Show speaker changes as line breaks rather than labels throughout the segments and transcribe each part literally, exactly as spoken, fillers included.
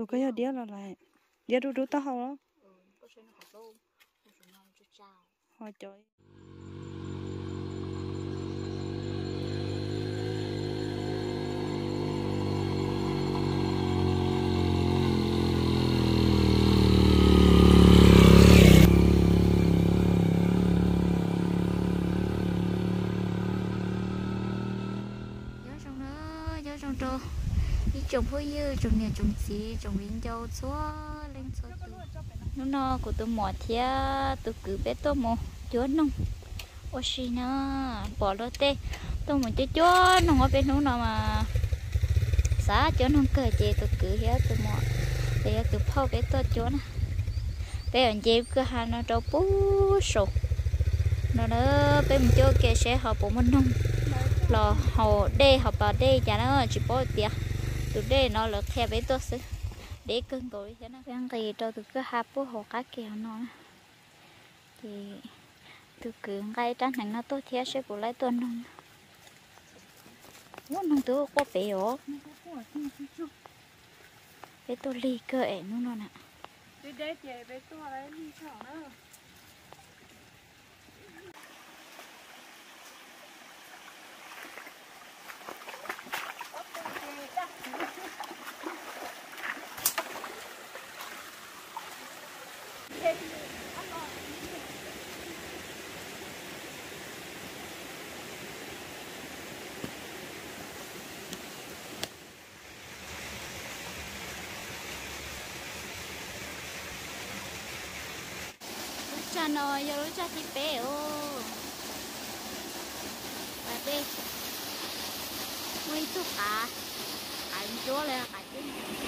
tụi cái đĩa là lại đĩa đu đu tao hao đó họ trời
trồng phơi dưa trồng nhà trồng xí trồng viên châu xóa lên xóa nó nó của tôi mỏ thia tôi cứ biết tôi mỏ chúa nông ôi xí nó bỏ lô tê tôi muốn cho chúa nông ở bên nó mà xã chúa nông cởi chị tôi cứ hết tôi mỏ để tôi phao biết tôi chúa nè bây giờ chị cứ hàng nó trâu bú sụp nó nữa bên mình cho kẻ sẽ học bộ môn nông lò hồ đê học bà đê chả nó chỉ bỏ tiền từ đây nó lợt theo bé tôi sẽ để cân tuổi thế nó đang thì cho từ cái hạt bố hồ cá kèo nó thì từ cứ ngay tránh thành nó tôi theo sẽ của lấy tuần nông muốn nông tôi có bé ổ bé tôi ly cơ ẻ nó nó nè
đi đây chị bé tôi lấy ly sòng đó
cha nó giờ lúc cha thì bé ô bà bé mấy chút cả cả chúa lên cả chứ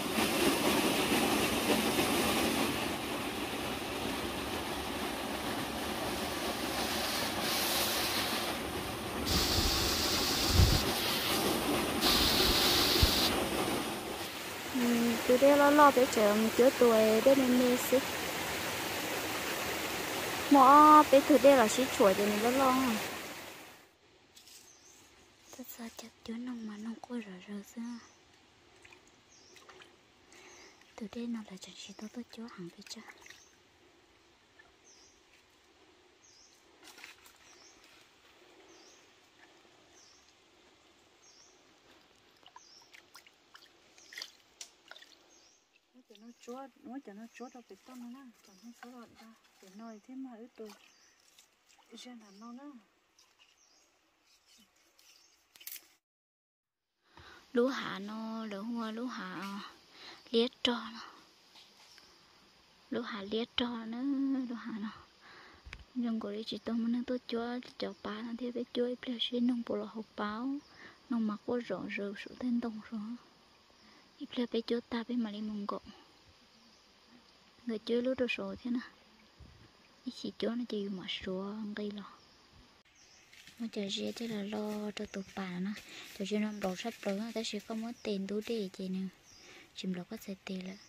từ đây lo lo bé chờ chữa tuổi để nên mê xí
mỏ bé từ đây là xí chuột thì mình lo lo thật ra chắc chữa nông mà nông coi rõ rõ ra từ đây nó là chẳng chỉ tôi tôi chúa hàng bây giờ
nó chúa nó cho nó chúa đâu bị tông nó cho nó chúa rồi ta để nói thế mà ít tôi ra là nó nữa
lúa hạ nó lúa hoa lúa hạ liệt trò nó lúa hạ liệt trò nữa lúa hạ nó nhưng có đi chỉ tông nó tôi chúa cho ba nó thì bé chúa ít là xí nông bộ là hộp báo nông mặc quá rõ rờ sự tên đồng rồi ít là bé chúa ta bé mà đi mông gọng người chơi lúa đồ sổ thế nào ít chỉ chúa nó chỉ mà sủa gây lo mà chờ gì thế là lo cho tụi bà nó chờ cho nó đồ sắp tới ta sẽ có mất tiền túi để chị nè chìm lo có sẽ tiền lại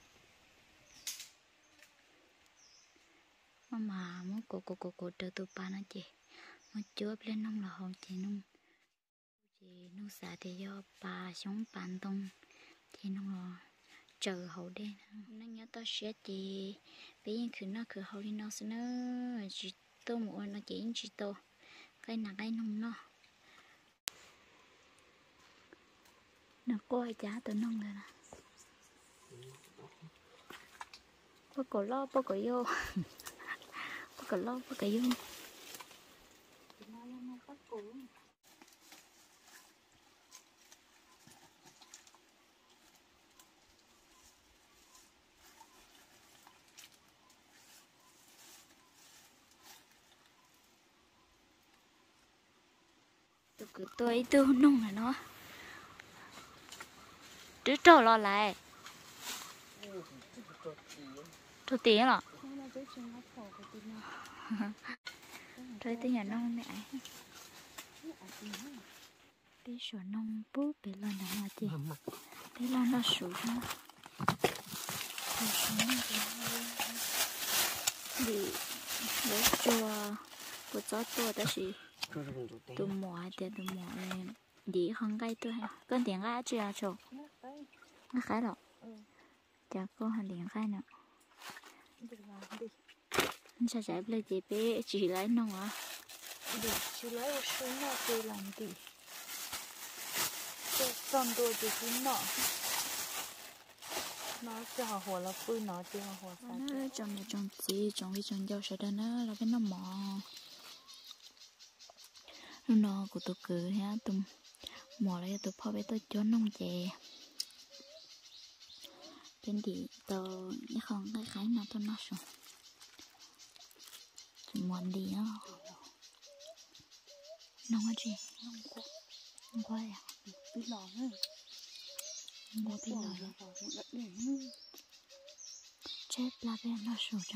mà mà muốn cổ cổ cổ cổ cho tụi bà nó chị mà chúa lên nông là hồng chị nông chị nông xả thì do bà sống bàn tông thì nông chờ hậu đen nó nhớ tao sẽ chị bây giờ cứ nó cứ hậu đi nó sẽ nó chỉ tô một nó chỉ chỉ tô cái nào cái nông nó nó coi giá tụi nông rồi nè bác cổ lo bác cổ vô bác cổ lo bác cổ vô cứ tôi tôi nông này nó đứa trò lo lại cho tiền rồi chơi tới nhà nông này đi sửa nông bút để lần nào mà chị để lần nó sửa nó để để cho của cháu tôi đó gì tụi mỏ thì tụi mỏ này đi không gây tôi hay con tiếng ai chưa à chỗ nó khá lắm chả có hàng điện khai nữa
Được làm đi.
anh sẽ chạy lên chị bé chỉ lấy nông à
Được, chỉ lấy một số nọ tôi làm đi. Tôi toàn đồ thì cũng nọ. Nó cho họ hồ là phơi nó chứ họ hồ sao
nó trồng là trồng gì trồng đi trồng dâu sẽ đó nó là cái nó mỏ lúc nó của tôi cứ ha tôi mỏ lại tôi phơi bé tôi cho nông chè bên đi tôi nó không cái cái nào tôi nó xong tôi muốn đi á nông cái gì
nông quá
nông quá à
bị lò nữa
mua bị lò chết là bên nó sụt rồi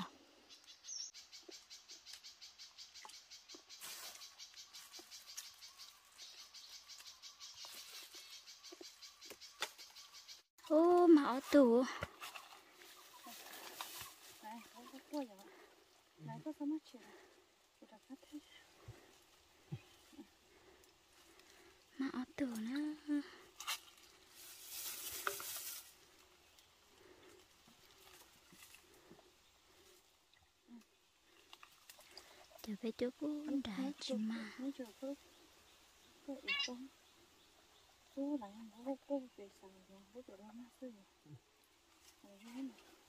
ô máu tủ
này không có cua vậy này có sao mất chuyện tôi đã cắt hết
máu tủ nó chờ về chỗ cũng đại chứ mà
mấy chỗ có có ít không số là em có có về sàn rồi có về đâu mà xưa rồi rồi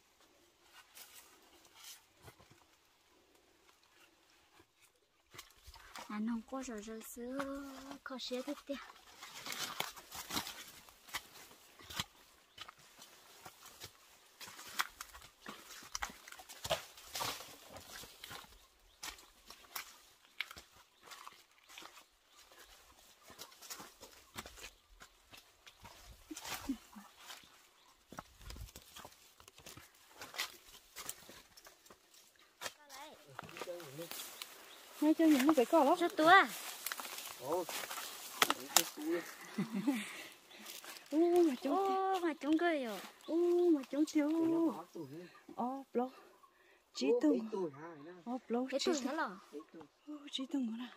anh không có rồi rồi xưa có xe thế kia
ngay cho những cái cỏ đó
rất tua
Ồ,
ô mà chúng
ô mà chúng cười rồi
ô mà chúng thiếu ô blo chỉ tung ô blo
cái
chỉ
tuổi đó là
ô chỉ tung nữa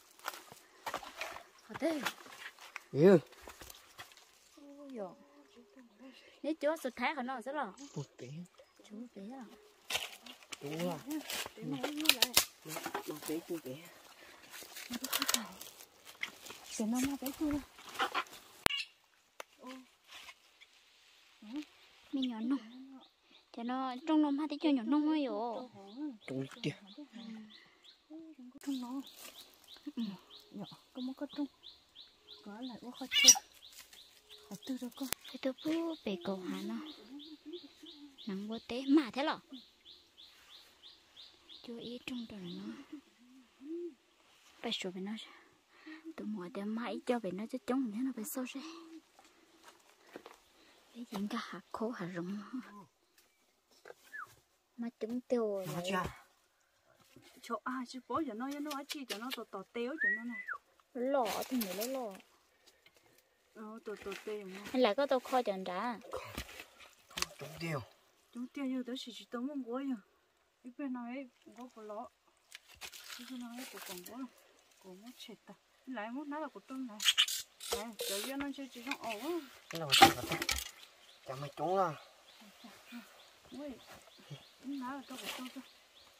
họ thế
yeah.
ô yo nếu chúa sụt thái của nó sẽ là
Một bé,
chú bé à
đúng rồi.
để mà nó lại
Một bé, chú bé.
để nó mà bé chưa
mình nhỏ nông cho nó trong nông hai tí cho nhỏ nông thôi rồi
Đúng chưa?
trong nó nhỏ có một cái trong có lại có khó chơi khó tư đâu con
cái tôi bố bể cầu hả nó nắng bố tế mà thế lọ chú ý trong đó nó phải sửa bên nó tụi mọi để mãi cho bên nó chứ chống thế nó phải sâu ra cái gì cả hạt khô hạt rụng mà chúng tiêu
Nó
lại
chưa?
chỗ à chứ bố giờ nó nó chỉ cho nó tọt tọt téo cho nó này
lọ thì người lấy lọ
ờ tọt tọt téo nó
hay là có tôi kho chẳng đã
Đúng điều.
chúng tiêu như tới chỉ chỉ tao muốn quay à cái bên này có có lọ cái bên này có còn có có mất chết ta lại mất nó là của tôi này này giờ cho nó chơi chỉ trong ổ á
Cái nào chẳng có thế. Chẳng mày trúng là.
ui nó là tôi của tôi thôi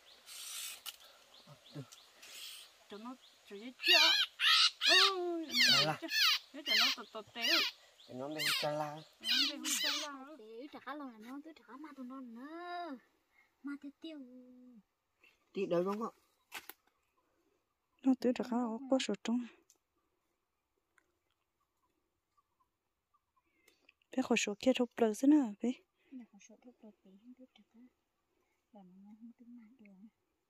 cho nó cho nó chưa ôi nó nó cho nó tọt tọt téo
Để nó bên cha la.
nó bị hút chân la
để trả lòng là nó tôi trả mà tụi nó nữa mà tiêu tiêu
Tí đấy đúng không?
nó tự trả khá có số trong bé khỏi số kia chụp lời thế nào bé
là có số lúc đầu tí không biết trả là nó không tính mạng được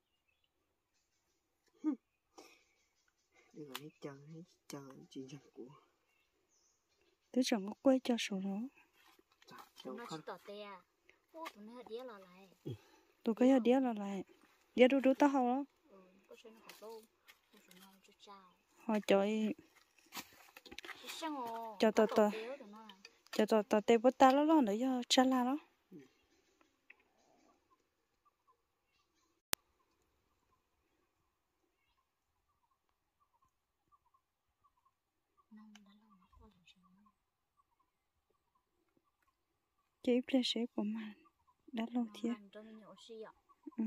Đi vào hết chân, hết chân, chuyện chân của.
tự chẳng có quay cho số nó
Chà,
tụi
đâu
nó
con.
chỉ tỏ tè ô tụi nó đĩa là lại
tôi có đĩa là lại đĩa đủ đủ tao hao đó
ừ có số nó có đâu có số nó cho chào
họ chơi
xong rồi
cho tao tao cho tao tao tê bớt ta nó lo nữa cho cha la đó chế ple sẽ của mà đã lâu thiệt ừ.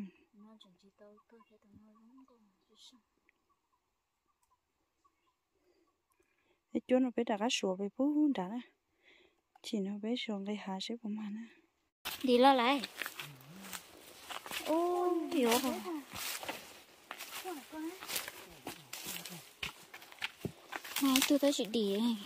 cái chỗ nó bé đã cá sủa bé bố đã nè chỉ nó bé sủa cái hà sẽ của mà nè
đi lo lại ô hiểu không hai tôi tới chị đi này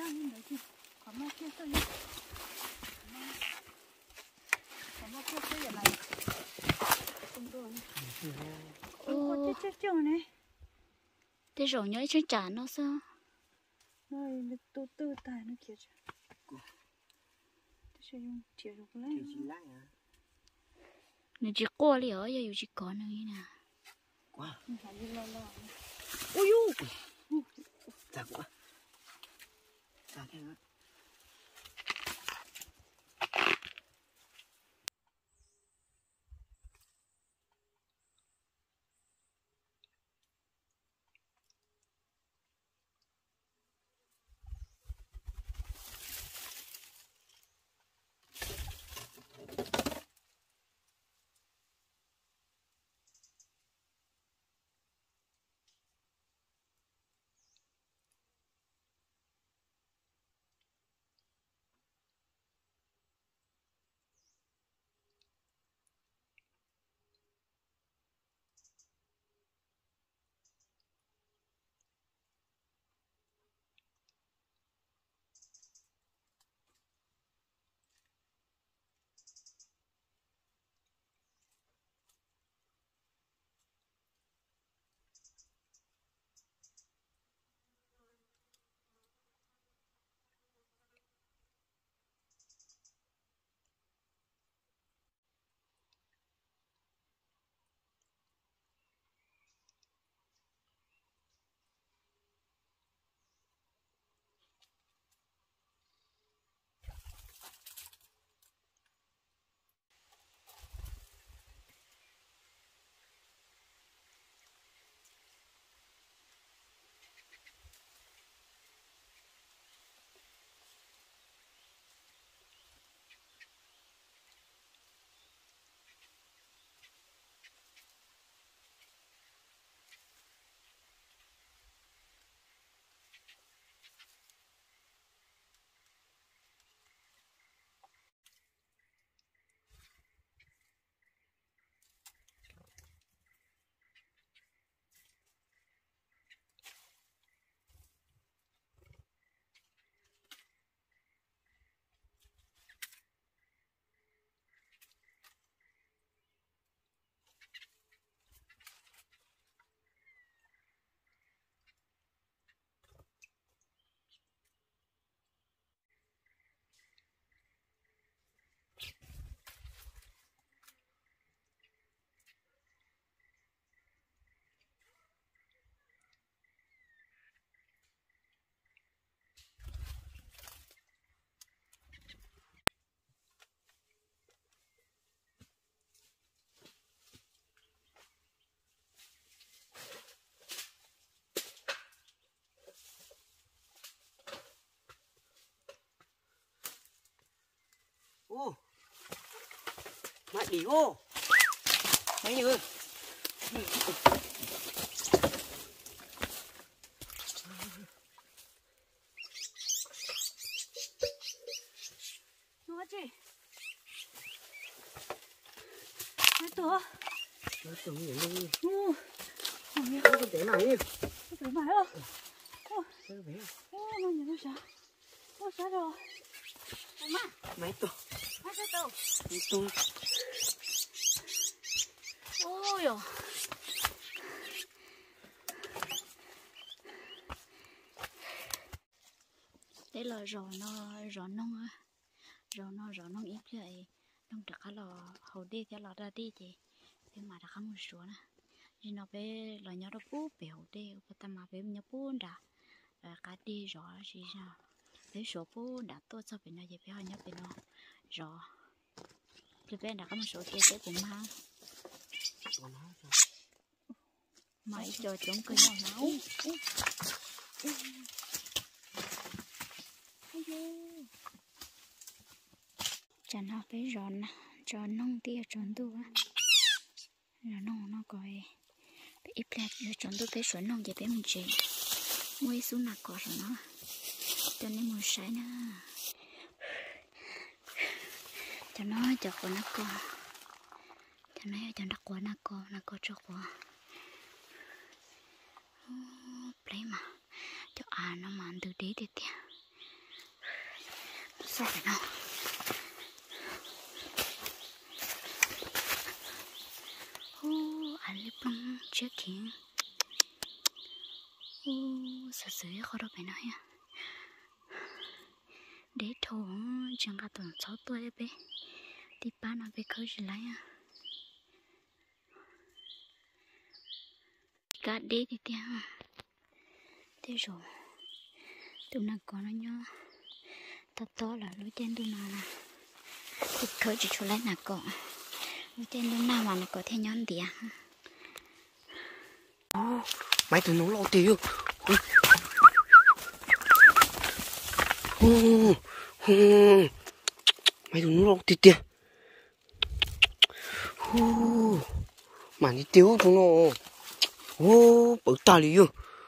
ô chết chết này
thế rồi nhớ chân trả nó sao
rồi nó tu tư tài nó kia chứ thế sẽ dùng chiều được lấy
nó chỉ qua đi ở giờ chỉ có nữa nè
quá
ui u
chặt quá chặt thế nữa ô mẹ đi ô mấy như
nó chị mấy tổ
nó tưởng gì luôn
u
không có thể nào nhỉ
có thể mãi đâu ô
thế vậy
ô mà nhìn nó sao ô sao rồi mà
mấy tổ
mấy cái tổ
mấy tổ
ôi dồi đây là rò nó rò nông á rò nó rò nông ít vậy nông đặc là hầu đi theo là ra đi thì thế mà đã không số nè thì nó bé là nhớ đó bố béo đi và ta mà bé nhớ bố đã cá đi rõ gì sao bé số bố đã tốt cho bé nó về bé hơi nhớ bé nó rõ thì bé đã có một số kia sẽ cùng mang mày cho chúng cái nhỏ máu chả nó phải ròn cho nông tia tròn tu á rồi nông nó coi bị ít lại rồi tròn tu phải sửa nông vậy phải mình chỉ mua xuống nạc cỏ rồi nó cho nên mua sấy nữa cho nó cho con nó co cho nó cho nó qua nó co nó co cho qua lấy mà cho à nó mà từ đấy thì tiền sao phải nó ô anh lấy bông chưa kín ô sợ sợ khó đâu phải nói à để thổ chẳng cả tuần sáu tuổi bé thì ba nó về khơi gì lại à cả đế thì tiền thế rồi tụi nó có nó nhớ to to là lối trên tụi nó là thì khơi chỉ cho lấy là có lối trên tụi nào mà nó có thể nhón tiền
mấy tụi nó lo tiêu mấy tụi nó lo tiêu tiền mà đi tiêu tụi nó ô bự ta liền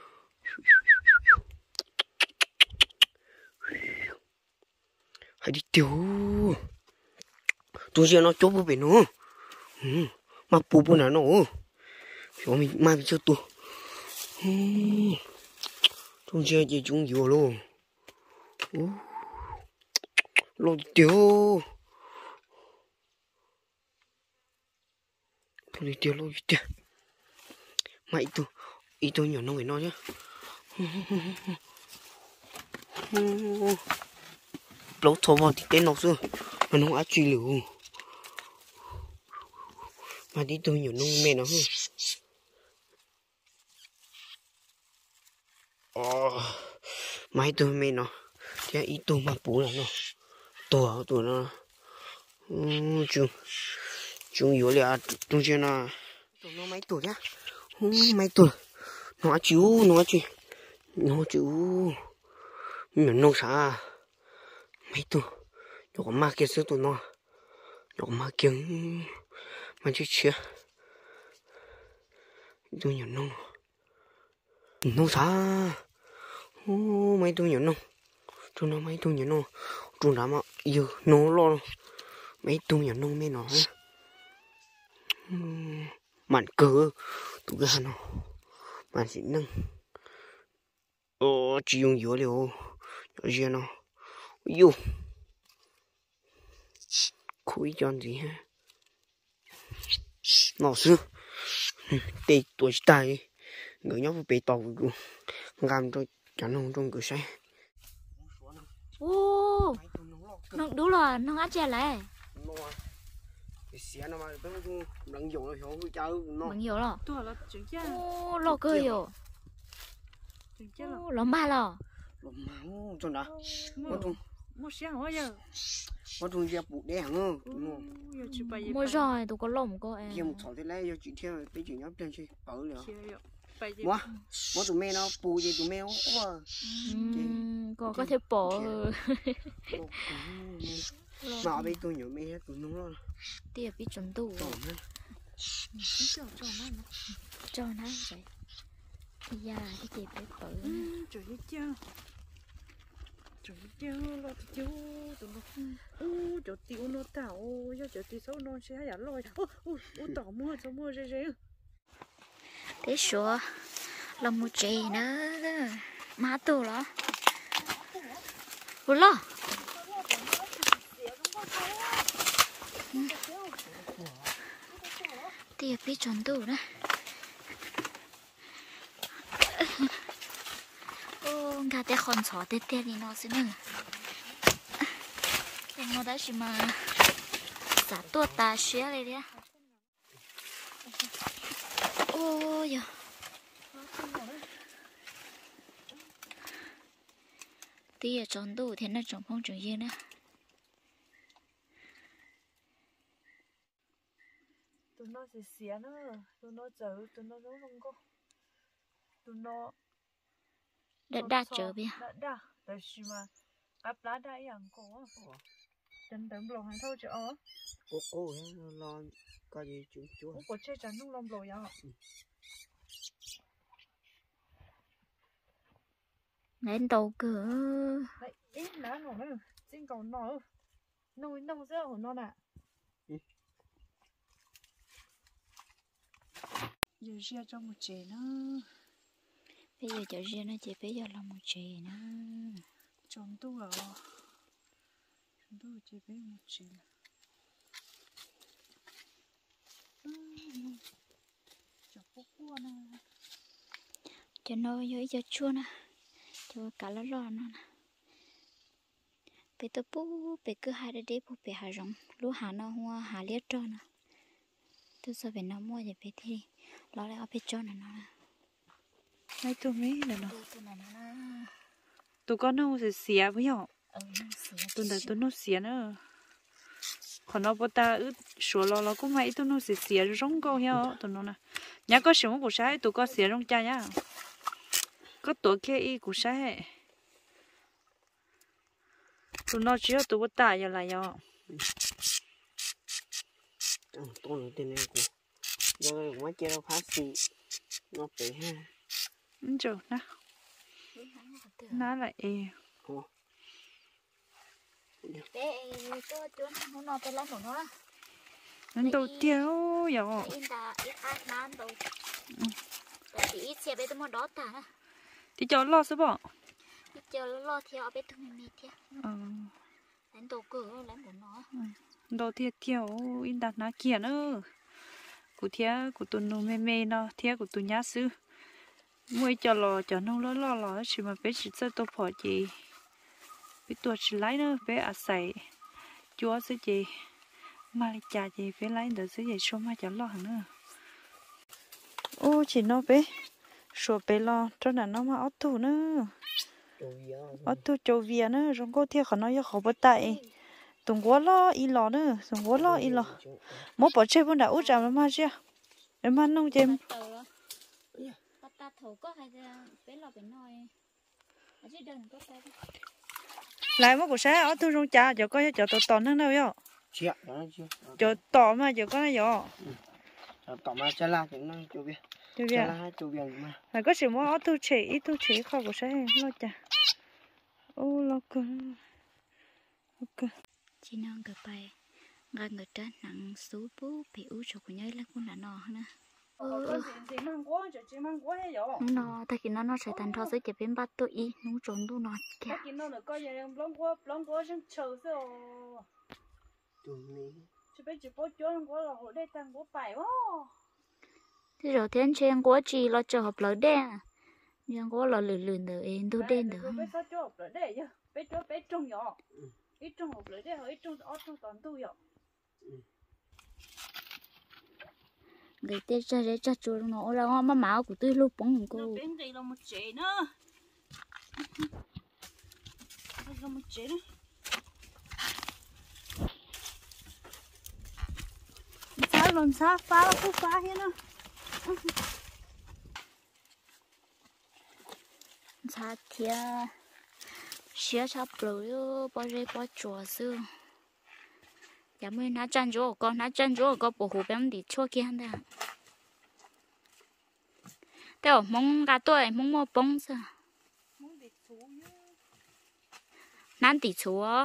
hãy đi tiêu tôi giờ nó chốt bố bé nó mà bố bố nào nó cho mình mai mình chơi tôi tôi giờ chỉ chúng nhiều luôn lo tiêu tôi đi tiêu lo tiêu mày tôi ý tôi nhỏ nó người nói nhá lâu thâu vào thì tên nó xưa mà nó đã truy lửa mà đi tôi nhỏ nó mẹ nó ờ mày tôi mẹ nó thế ý tôi mà bố là nó tổ tổ nó chung chung yếu là tôi chưa nào tụi nó mấy tuổi nhá mấy tuổi nó chú nó chú nó chú mình nông xã mấy tuổi nó có ma kia sữa tụi nó nó có ma kia mà chứ chưa tôi nhỏ nông nông xã mấy tuổi nhỏ nông tụi nó mấy tuổi nhỏ nông tụi nó mà yêu nó lo mấy tuổi nhỏ nông mấy nó màn cờ tụi cái nó màn xịn nâng ô chỉ dùng dừa liệu cho gì nó yêu khối chọn gì ha nó xưa tê tuổi tài người nhóc bị tàu làm cho chẳng không trong cửa xe
ô nó đúng rồi nó ăn chè lại
xe nó mà tôi đừng dùng nó hiểu chơi nó
bằng nhiều rồi
tôi là chuyện chứ
ô lo cơ yo
chuyện chứ là
lo ba lo
lo máu cho nó
mua mua xe hả giờ
có thùng dẹp bụi đen nữa
giờ chỉ bây giờ
mua rồi tôi có lồng có em
giờ một thỏi thế này giờ chị theo bây giờ nhóc trên chơi ở nữa
bây giờ
mua mua tụi mẹ nó bù gì tụi mẹ quá
có có thể bỏ
mà bây tôi nhớ mẹ tụi nó rồi
tiệp bị chuẩn tủ
cho
cho cho nó
cho nó vậy dạ cái tiệp bị bự
trời ơi cha trời ơi cha lo tiêu tụi nó ô chỗ tiêu nó thảo giờ chỗ tiêu xấu nó sẽ giả lôi ô ô ô tỏ mua tỏ mua rẻ rẻ
thế sure là một chị nữa má tù đó ủa lo tiệp bị chuẩn tủ đó ô gà té con chó té té đi nó xin nữa nó đã chỉ mà xả tua ta xé này đi ô giờ tí ở trong tủ thì nó trồng phong trồng gì nữa
tụi nó sẽ xé nữa tụi nó chở tụi nó nấu không có tụi nó
đã đã chở bia
đã đã tại vì mà áp lá đãอย่างcó chân đấm lồng hàng thôi chứ ó
cô cô lo coi gì chú chú
của chơi chắn không lồng lồi à
lên tàu cửa
đấy ít lá nổ nữa xin cầu nổ nồi nông rau của nó nè giờ chia cho một chén nữa
bây giờ cho riêng nó chỉ bây giờ là một chè nữa
trồng tu rồi trồng tu chỉ biết một chén chọc cua cua nè
cho nó dưới cho chua nè cho cả lá rò nó nè bây tôi bố bây cứ hai đứa bố bây hai rong lúa hà nó hoa hà liệt tròn nè tôi sợ về nó mua gì bây thì lo lại ở bên tròn này nó nè
mấy tụi mấy là nó
tụi này nó
tụi con nó sẽ xỉa với nhau
ừ nó xỉa
tụi này tụi nó xỉa nữa còn nó bắt ta ướt sủa lo lo cũng mấy tụi nó sẽ xỉa rong câu nhau tụi nó nè nhá có sống của sai tụi con xỉa rong cha nhá có tuổi kia y của sai tụi nó chỉ tụi bắt ta giờ lại nhau
tôi nói tên này cô giờ mấy kia nó phát xì nó phải ha
ừ chưa nè nó lại
bé tôi chốn nó nó tới lắm của nó
nó đầu tiêu giờ
in ta ít ăn nan đâu tại ít xe bé tôi mua đó ta
thì cho lo sao bỏ
ít cho lo theo bé tôi mình theo
ừ
đánh tổ cửa đánh của nó
đầu tiêu tiêu in đặt nó kia nữa của thia của tụi nó mê mê nó thia của tụi nhá sư mua cho lò cho nó lo lo lo chỉ mà bé chỉ cho tôi bỏ gì bé tôi chỉ lấy nữa bé à xài chúa sẽ gì mà lại trả gì bé lấy được sẽ gì số mà cho lo nữa ô chỉ nó bé số bé lo cho nên nó mà ớt thủ nữa ớt thủ châu việt nữa rồi có thia họ nói cho họ bắt tay tụng quá lo y lo nữa tụng quá lo y lo mỗi bỏ chơi vẫn đã út chạm nó mà chưa để mà nông chém
ta thổ có hay bé lo bé nói ở dưới đơn có tay
lại một cuộc sáng ở tôi trong trà cho có cho tỏ tỏ năng đâu vậy
chưa chưa
cho tỏ mà cho có này vậy
tỏ mà chả là cũng năng chú biết
chú
chả là chú biết mà
là có sự mua ở tôi chỉ ít tôi chỉ khỏi cuộc sáng lo chả ô lo cơ ok
chỉ non cái bài ngay người trên nặng số bố bị u cho của nhớ là cũng là nọ nữa nó ta khi nó nó sẽ thành thao sẽ chỉ bên bắt tôi y nó trốn tôi nó kìa thế rồi thiên trên quá chi lo chờ học lỡ đen nhưng quá là lười lười nữa em tôi đen được không người tê cha để cha chuột nó ra mà máu của tôi lúc bóng cô
bên đây là một chế nữa đây là một chế nữa sao làm sao phá là phá hết nữa
sao thia xía chắp rồi bao giờ bao chùa xưa giờ mới nãy chân chỗ con nãy chân chỗ có bộ hồ bém đi chua kia nè đâu mong gà tôi mong mua bông sao nãy đi chùa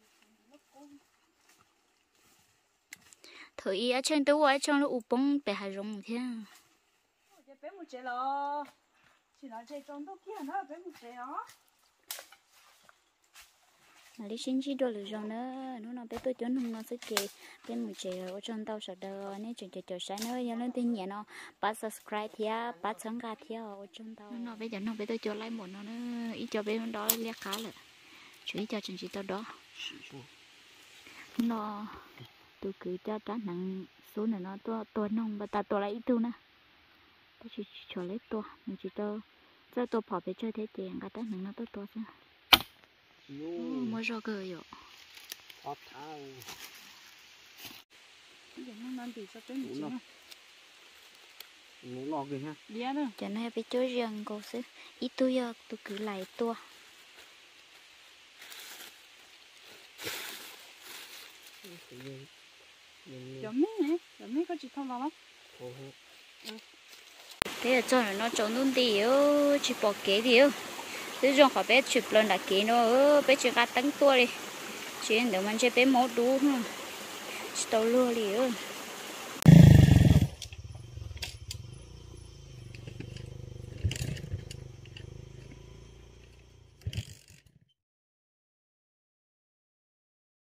thử ý ở trên tôi ở trong nó u bông bị hại rong thế
bé một chế lo chỉ là chế trong đó kia nó bé một chế đó
mà đi xin chỉ đôi lửa rồi nữa nó nó bé tôi chọn không nó sẽ kề bé một chế ở trong tàu sờ đờ nên chuyện chuyện chuyện sáng nữa giờ lên tin nhẹ nó bắt subscribe thia bắt sáng gà thia ở trong tàu nó bây giờ nó bé tôi cho like một nó nữa ít cho bé đó liếc khá là chú ý cho chuyện chuyện tao đó nó tôi cứ cho trả nặng số này nó to to nông và ta to lại ít tu nè tôi chỉ cho lấy to mình chỉ to cho to bỏ về chơi thế tiền cả trả nặng nó to to sao mới rồi cơ rồi
hot thao
giờ nó ăn thì sao tới nhỉ
nó lò kìa ha
đi nữa
cho nên phải chơi riêng cô sẽ ít tu giờ tôi cứ lại to
giờ mấy nè giờ mấy có chị thâu lo lắm
thế là cho nó trồng luôn đi ơ chỉ bỏ kế đi ơ thế rồi họ bé chụp lên là kế nó ơ bé chỉ gạt tăng tua đi chỉ để mình chơi bé máu đu thôi tao lừa đi ơ